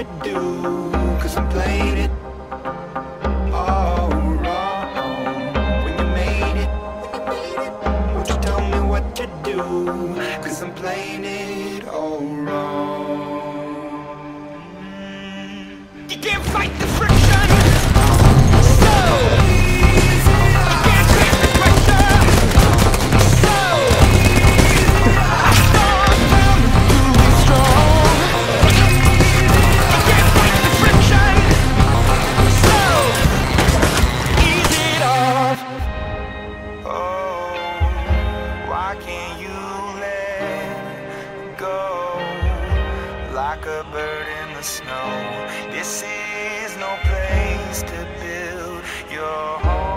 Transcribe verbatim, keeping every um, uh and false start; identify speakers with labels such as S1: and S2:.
S1: you do, cause I'm playing it all wrong. When you made it, won't you tell me what you do, cause I'm playing it all wrong. You can't fight the friction, so you can't take the pressure, so I thought I'm too strong. You can't fight the friction, so ease it off. Oh, why can't you let go like a bird in the snow? This is no place to build your home.